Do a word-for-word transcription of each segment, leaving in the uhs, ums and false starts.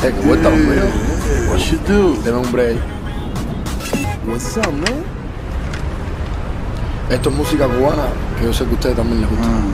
Hey, que vuelta, hombre. What you do? Deme un break. What's up, man? Esto es música cubana, que yo sé que a ustedes también les gusta. Mm.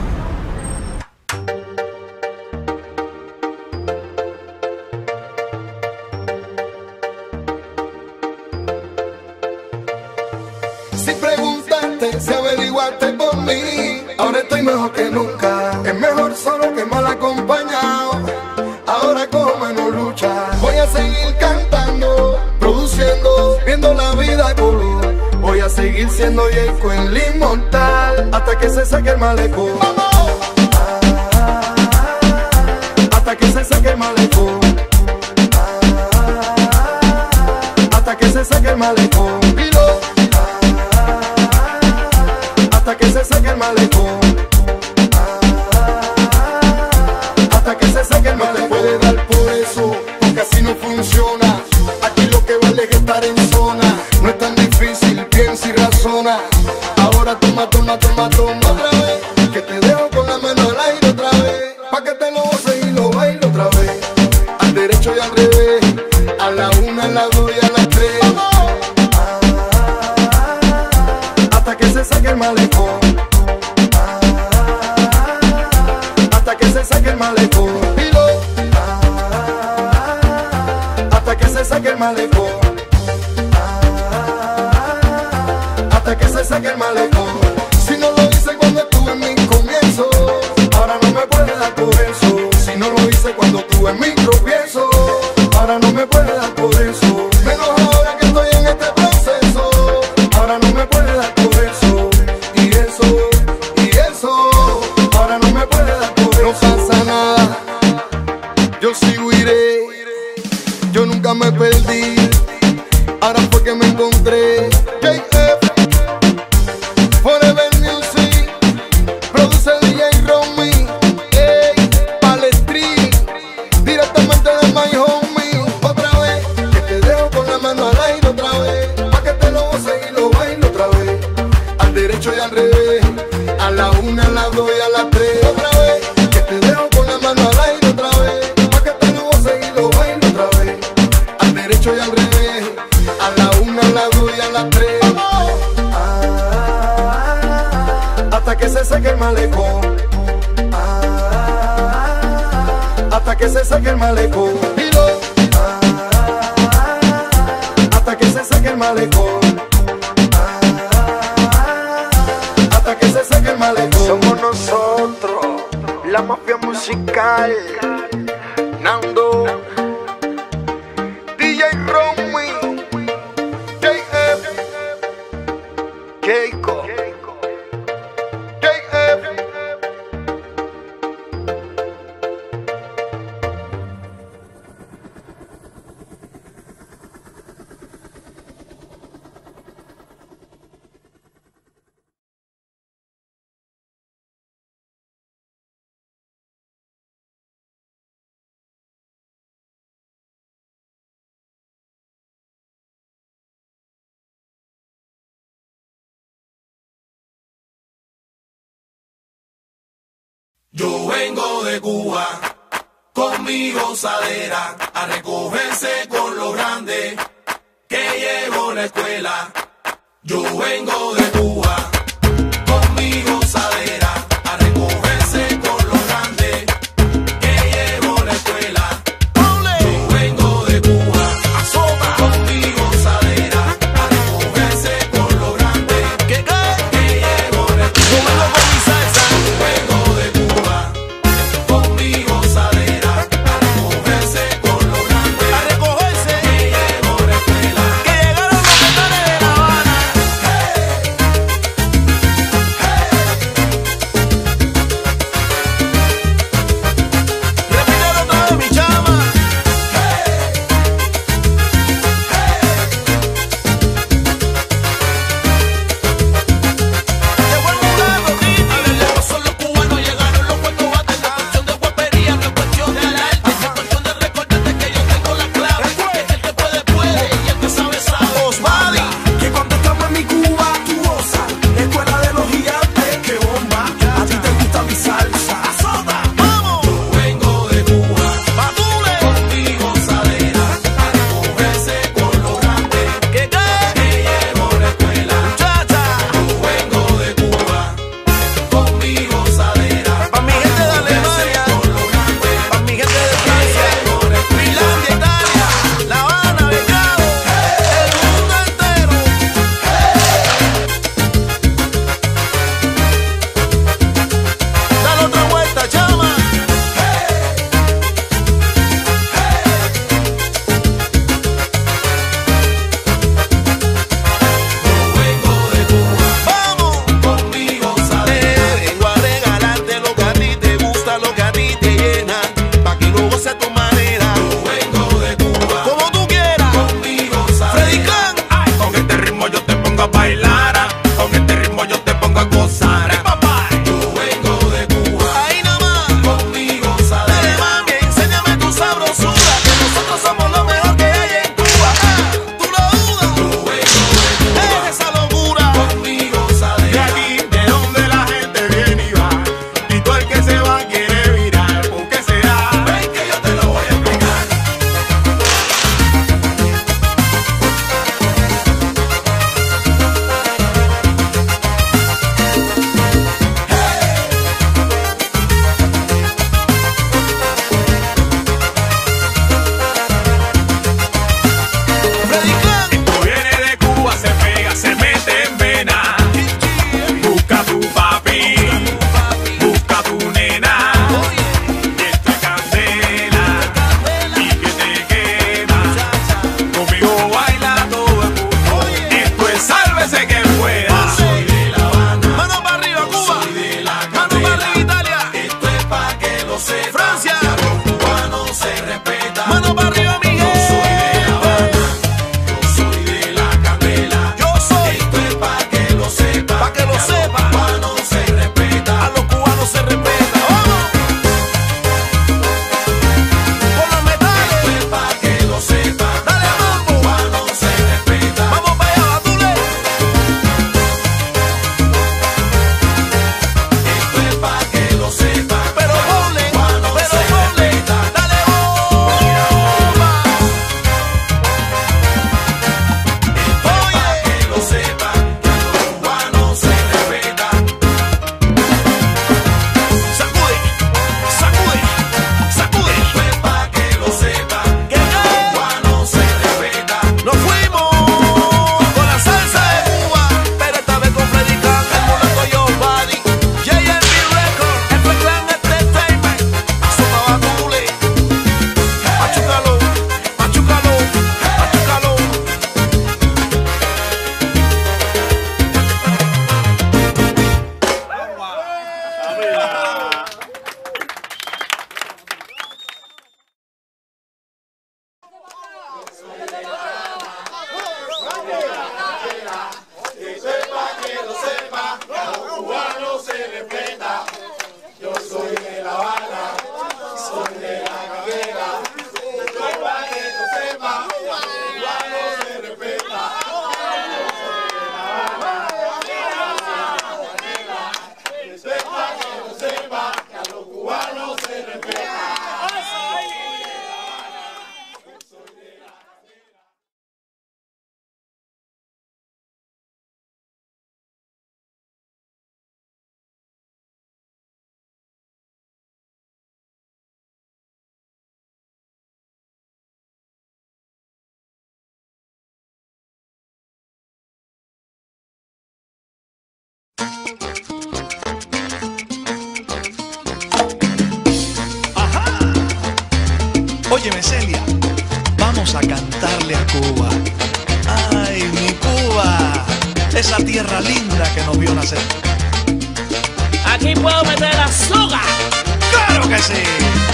Si preguntaste, si averiguaste por mí, ahora estoy mejor que nunca. Es mejor solo que mal acompañado. Ahora cojo menos lucha. Voy a seguir cantando, produciendo, viendo la vida color. Voy a seguir siendo Jayco el inmortal hasta que se saque el malecón. Ah, hasta que se saque el malecón. Ah, hasta que se saque el malecón. Hasta que se saque el malecón. Hasta que se saque el malecón. No te puede dar por eso, porque así no funciona. Aquí lo que vale es estar en zona. No es tan difícil, piensa y razona. Ahora toma, toma, toma, toma otra vez. Que te dejo con la mano al aire otra vez. Pa' que te lo goces y lo baile otra vez. Al derecho y al revés. A la una, a la dos y a las tres. Hasta que se saque el malecón. Hasta que se saque el malecón. Hasta que se saque el malecón. Hasta que se saque el malecón. Si no lo hice cuando estuve en mi comienzo, ahora no me puede dar por eso. Si no lo hice cuando estuve en mi tropiezo, ahora no me puede dar por eso. Menos ahora que estoy en este proceso, ahora no me puede dar por eso. Y eso, y eso, ahora no me puede dar por eso. No pasa nada, yo sigo iré. Yo nunca me perdí, ahora fue que me encontré. J F, Forever Music, produce D J Romy, ey, Palestri, directamente de My Homie. Otra vez, que te dejo con la mano al aire otra vez. Pa' que te lo goces y lo baile otra vez. Al derecho y al revés, a la una, a las dos y a las tres. Otra vez, que te dejo con la mano al aire otra vez. Pa' que te lo goces y lo baile otra vez. Al derecho y al revés, a la una, a las dos y a las tres. Ah, hasta que se saque el malecón. Ah, hasta que se saque el malecón. Ah, hasta que se saque el malecón. Ah, hasta que se saque el malecón. Somos nosotros, la mafia musical. Nando, D J Romy, J F, Jayco, J F. Yo vengo de Cuba con mi gozadera a recogerse con los grandes que llevo la escuela. Yo vengo de Cuba con mi gozadera a recogerse con los grandes que llevo la escuela. Yo vengo de Cuba con mi gozadera a recogerse con los grandes que llevo la escuela. Yo vengo de Cuba con mi gozadera a recogerse con los grandes a recogerse que llevo la escuela. Que llegaron los metales de La Habana. Hey. Óyeme, Celia, vamos a cantarle a Cuba. Ay, mi Cuba, esa tierra linda que nos vio nacer. Aquí puedo meter azúcar. ¡Claro que sí!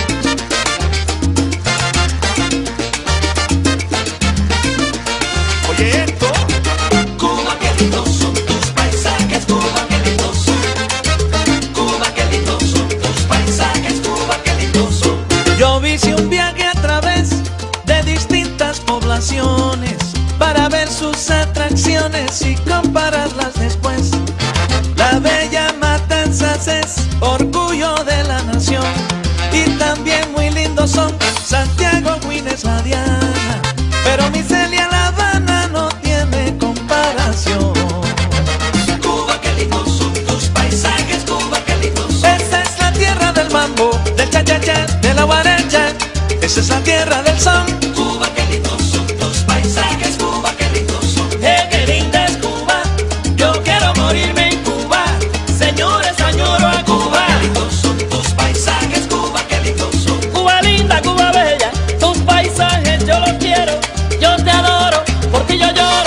Oye esto. Cuba, qué lindos son tus paisajes, Cuba, qué lindos son. Cuba, qué lindos son tus paisajes, Cuba, qué lindos son. Yo hice un viaje a través de distintas poblaciones para ver sus atracciones y compararlas después. La bella Matanzas es orgullo de la nación y también muy lindos son Santiago, Guines, La Diana, pero mi Celia, La Habana no tiene comparación. Cuba, qué lindos son tus paisajes, Cuba, qué lindos son. Esa es la tierra del mambo, del cha-cha-cha, de la guaracha. Esa es la tierra del son. Cuba, qué lindos son tus paisajes, Cuba, qué lindos son. Eh, qué linda es Cuba. Yo quiero morirme en Cuba. Señores, añoro a Cuba. Qué lindos son tus paisajes, Cuba, qué lindos son. Cuba linda, Cuba bella. Tus paisajes yo los quiero. Yo te adoro, por ti yo lloro.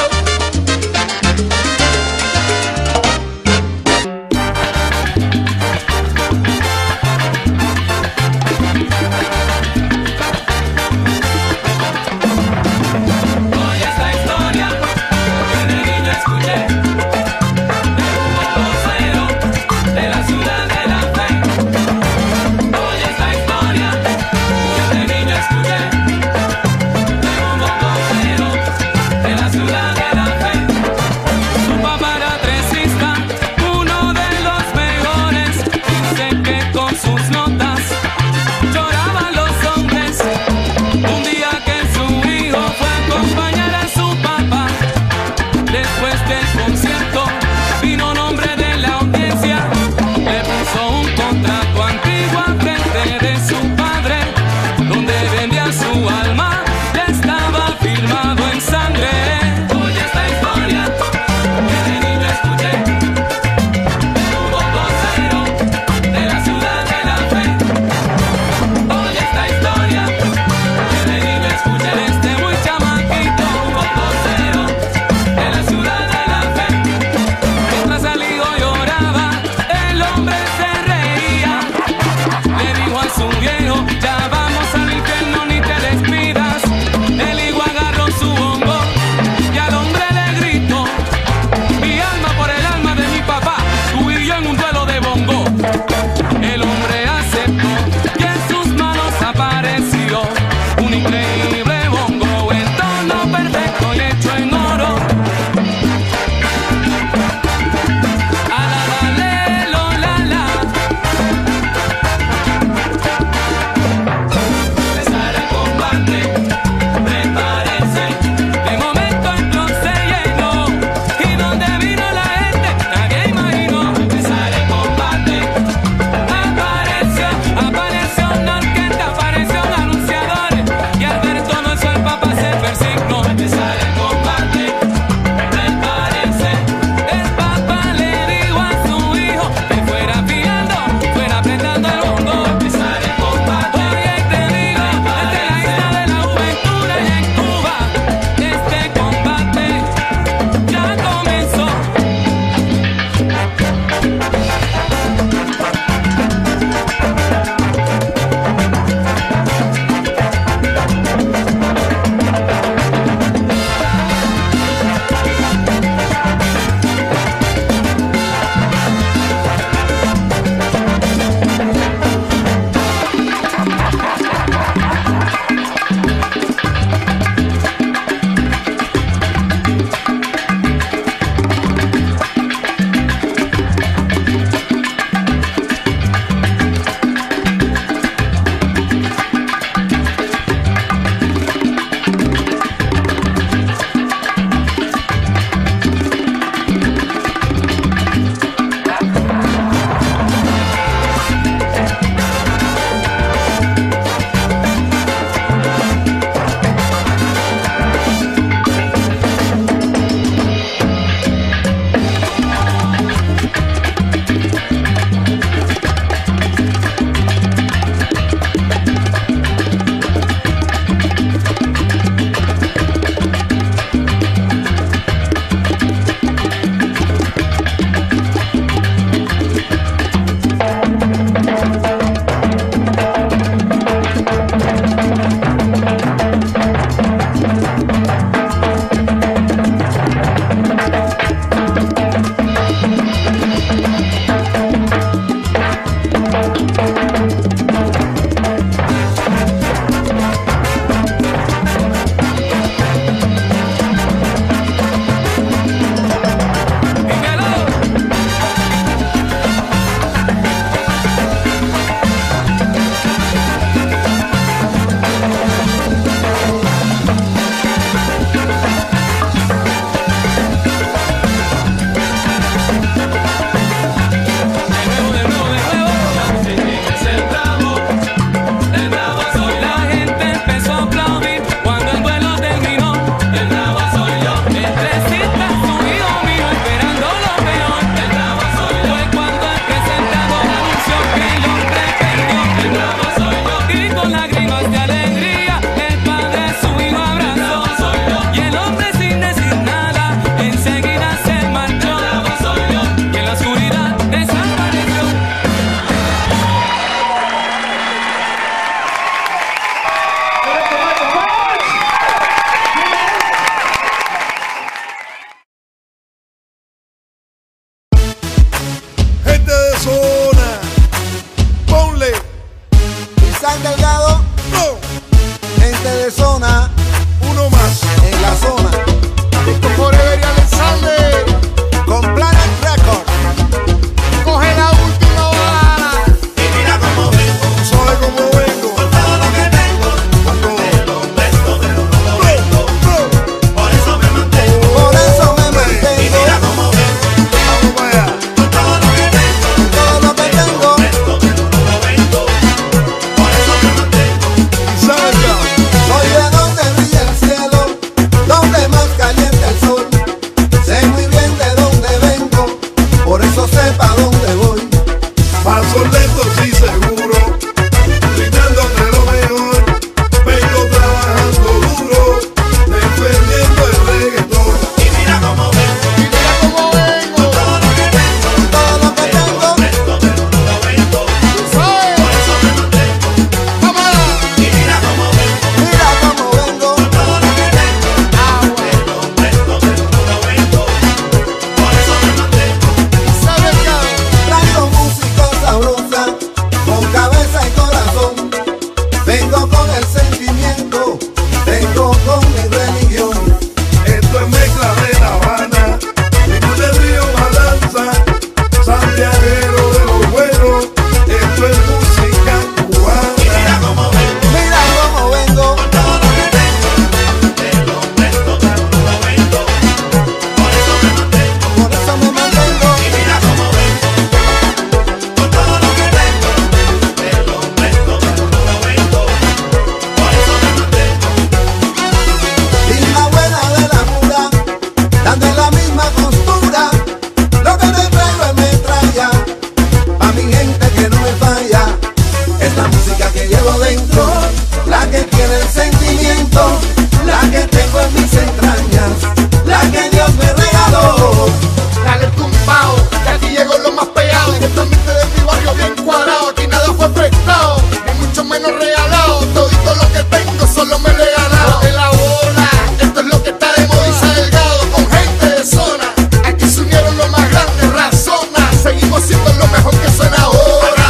sé pa' dónde voy. Paso lento y seguro, gritando entre lo mejor. Vengo trabajando duro, defendiendo el reggaetón. Y mira cómo vengo, Y mira cómo vengo, con todo lo que tengo, con todo lo que tengo, tengo. tengo, pero no lo vendo. ¿Sabes? Por eso me mantengo. Cámara. Y mira cómo vengo, Mira cómo vengo. con todo lo que tengo, tengo, tengo, pero no lo vendo. Por eso me mantengo. ¿Sabes qué? Traigo música sabrosa, con cabeza y corazón. Vengo con el sentimiento, vengo con mi religión. Esto es mezcla de La Habana, ritmo del río balanza, santiaguero de los buenos. Esto es música cubana. Y mira cómo vengo, Mira cómo vengo. con todo lo que tengo, tengo, tengo, pero no lo vendo. Por eso me mantengo. Por eso me mantengo. Y mira cómo vengo, con todo lo que tengo, tengo, tengo, pero no lo vendo. Por eso me mantengo. Y la buena de la pura, dando en la misma costura. Lo que me traigo es metralla, pa' mi gente que no me falla. Es la música que llevo dentro, la que tiene el sentimiento, la que tengo en mis entrañas, la que Dios me regaló. Dale tumbao, que aquí llegó lo más pegado. En el ambiente de mi barrio bien cuadrado, aquí nada fue prestado, ni mucho menos regalado. Todito lo que tengo solo me lo he ganado. De la bola, esto es lo que está de moda y se ha delgado con gente de zona. Aquí se unieron los más grandes, razona. Seguimos siendo lo mejor que suena ahora.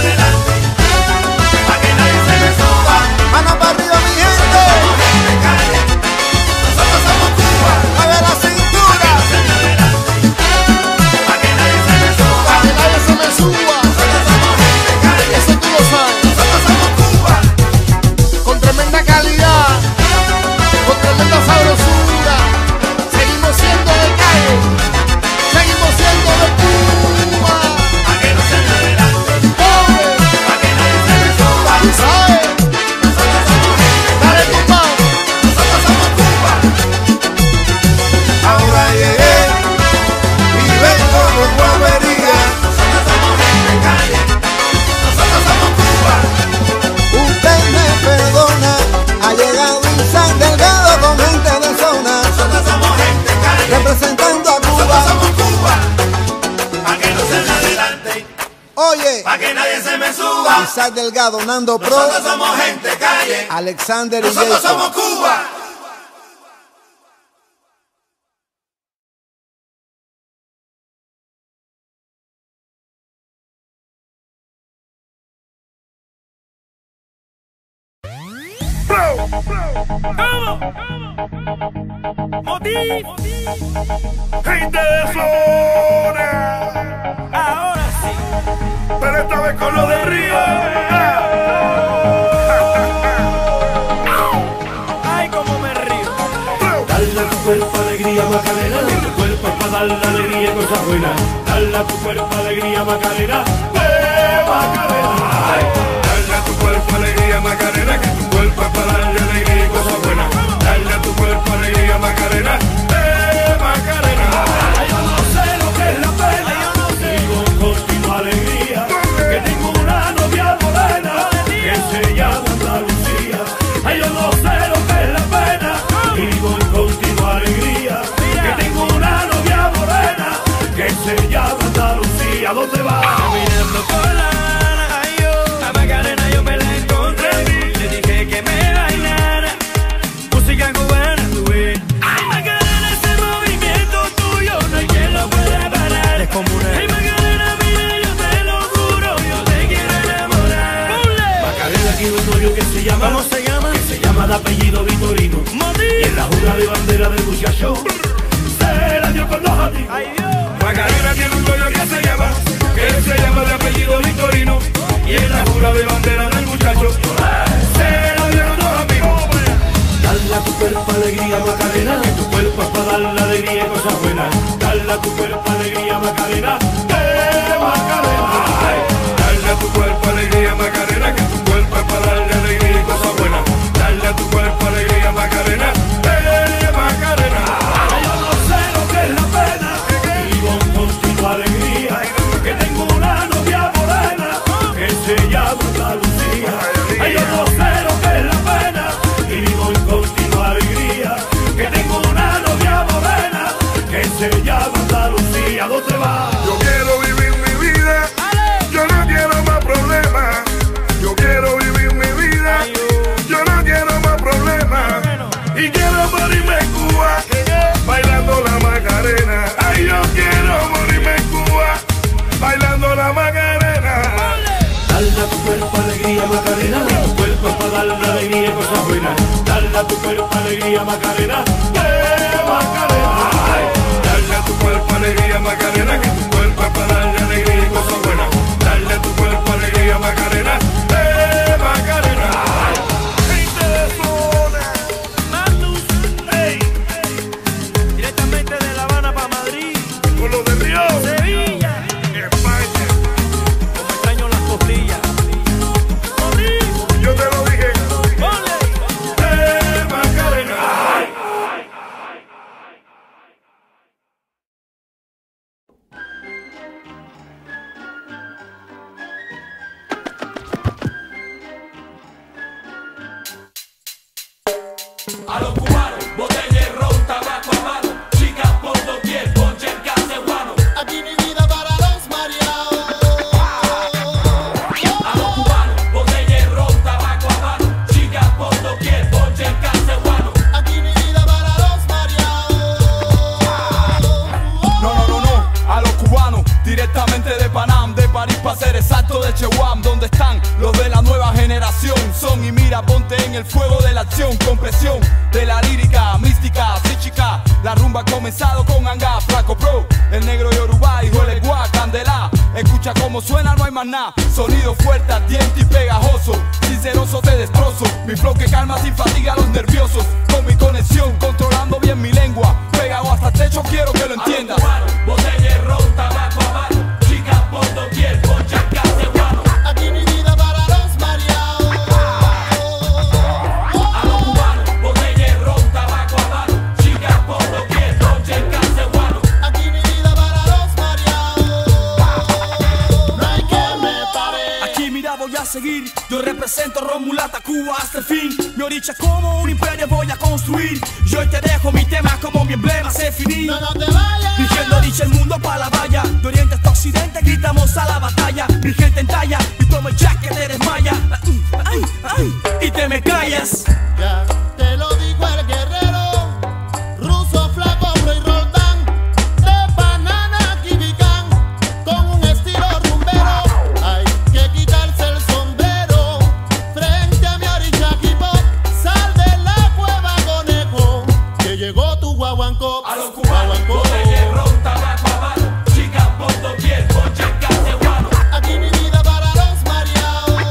Pa' que nadie se me suba. Mano para arriba, mi gente. Somos gente calle, nosotros somos Cuba. A ver la cintura. Pa' que nadie se me suba. Pa' que nadie se me suba. Nosotros somos gente calle, Eso tú lo sabes. nosotros somos Cuba. Con tremenda calidad, con tremenda sabrosura. Seguimos siendo de calle, seguimos siendo de Cuba. Pa' que no se me adelante, Pobre, pa' que nadie se me suba. ¿sabes? Nosotros somos gente Dale calle, tumbao. nosotros somos Cuba. Ahora llegué y vengo con guapería. Nosotros somos gente calle, nosotros somos Cuba. Usted me perdona, ha llegado Insan Delgado con gente de zona, Nosotros somos gente calle, representando a nosotros Cuba. somos Cuba. Pa' que no se me adelante, Oye, pa' que nadie se me suba. Insan Delgado, Nando Pro, Nosotros somos gente calle, Alexander y nosotros Jason. somos Cuba. Gente de zona, Ahora sí. pero esta vez con lo de Río. Ay, cómo me río. Dale a tu cuerpo alegría Macarena, tu cuerpo es para darle alegría y cosas buenas. Dale a tu cuerpo alegría Macarena, eh Macarena. Dale a tu cuerpo alegría Macarena, que tu cuerpo es para darle alegría y cosas buenas. Dale a tu cuerpo alegría Macarena, eh Macarena. Yo no sé lo que es la pena, yo no sé. Vivo en continua alegría, que tengo una novia morena que se llama Andalucía. Ay, yo no sé lo que es la pena, vivo en continua alegría, que tengo una novia morena que se llama Andalucía. ¿Dónde va? Caminando por la Habana, ay, yo, a Macarena yo me la encontré. Le dije que me bailara música cubana, tú ves. Ay, Macarena, ese movimiento tuyo no hay quien lo pueda parar. Ay, Macarena, mira, yo te lo juro, yo te quiero enamorar. Macarena tiene un novio que se llama, ¿Cómo se llama? que se llama de apellido Vitorino. Y en la jura de bandera del muchacho se la dio con los atigos. Ay, Dios. Macarena tiene un novio que se llama, que se llama de apellido Vitorino. Y en la jura de bandera del muchacho se la dio con los amigos. Dale a tu cuerpo alegría Macarena, que tu cuerpo es para darle alegría y cosas buenas. Dale a tu cuerpo alegría Macarena, eh Macarena. Dale a tu cuerpo alegría Macarena, que tu cuerpo es para darle alegría y cosas buenas. Dale a tu cuerpo alegría Macarena, eh Macarena. Yo no sé lo que es la pena, vivo en continua alegría. darle alegría y cosas buenas. Dale a tu cuerpo alegría, Macarena, eh, Macarena. Ay, dale a tu cuerpo alegría, Macarena, que tu cuerpo es para darle alegría y cosas buenas. Dale a tu cuerpo alegría, Macarena, eh, Macarena. Ay, gente de zona, Matus, hey, directamente de La Habana para Madrid, con los de Río, Sevilla, España. como extraño las costillas. Yo te lo dije, ¡Ole! eh, Macarena. Ay. A los cubanos, botella de ron, tabaco a mano, chicas por doquier, ponche en cacebuano. Aquí mi vida para los mareados. A los cubanos, botella de ron, tabaco a mano, chicas por doquier, ponche en cacebuano. Aquí mi vida para los mareados. No, no, no, no, a los cubanos, directamente de Panam, de París para ser exacto, de Chewam, donde están los de la nueva generación. Son y mira, ponte en el fuego de la acción, con presión de la lírica, mística, psíquica. La rumba ha comenzado con Anga, Flaco Pro, el negro Yoruba, hijo el Guá, Candela. Escucha cómo suena, no hay más nada. Sonido fuerte, ardiente y pegajoso. Sinceroso te destrozo. Mi flow que calma sin fatiga a los nerviosos. Con mi conexión, controlando bien mi lengua. Pegado hasta el techo, quiero que lo entiendas. A los cubanos, botella de ron, tabaco a mano, chicas por doquier, ponche en cacebuano. Aquí mi vida para los mareados. A los cubanos, botella de ron, tabaco a mano, chicas por doquier, ponche en cacebuano. Aquí mi vida para los mareados. No hay que me pare. Aquí mira voy a seguir, yo represento Romulata, Cuba hasta el fin. Mi oricha como un imperio voy a construir. Yo hoy te dejo mi tema como mi emblema se finí. No, no te vayas. Dirigiendo dicha el mundo pa' la valla. De oriente hasta occidente gritamos a la batalla. Mi gente en talla y tomo el jack que te desmaya. Ay, ay, y te me callas. Ya te lo digo el guerrero, ruso, flaco, bro y roldán, de banana kibicán, con un estilo rumbero. Hay que quitarse el sombrero frente a mi oricha K-pop. Sal de la cueva, conejo, que llegó tu guaguancó. A los cubanos, botella de ron, tabaco a mano, chicas por doquier, ponche en cacebuano. Aquí mi vida para los mareados.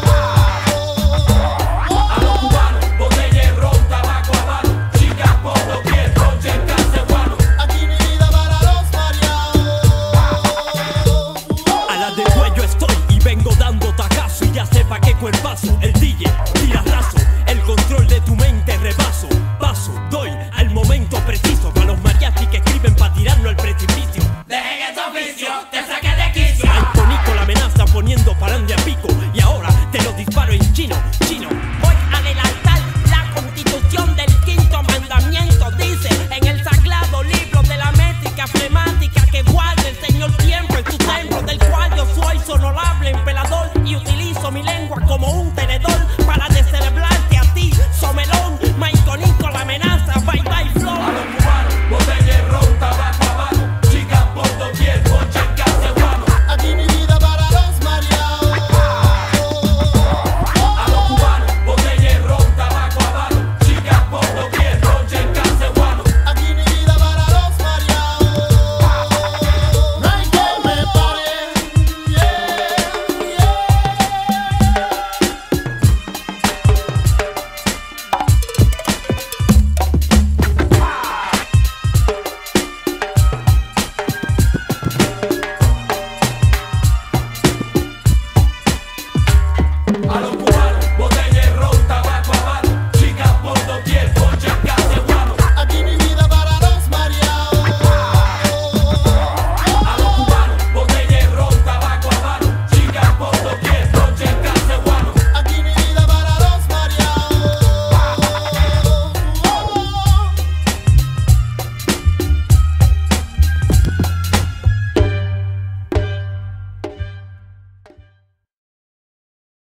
A los cubanos, botella de ron, tabaco a mano, chicas por doquier, ponche en cacebuano. Aquí mi vida para los mareados. A la de cuello estoy y vengo dando tacazo. Y ya sepa qué cuerpazo, el D J tira raso. El control de tu mente rebaso. Paso, doy al momento preciso. A los mariachis que escriben pa' tirarlo al precipicio. Dejen este oficio, te saqué de quicio. Al tonico la amenaza poniendo palandia a pico. Y ahora te lo disparo en chino, chino. Voy a adelantar la constitución del quinto mandamiento. Dice en el sagrado libro de la métrica flemática que guarde el Señor tiempo en su templo, del cual yo soy honorable emperador y utilizo mi lengua como un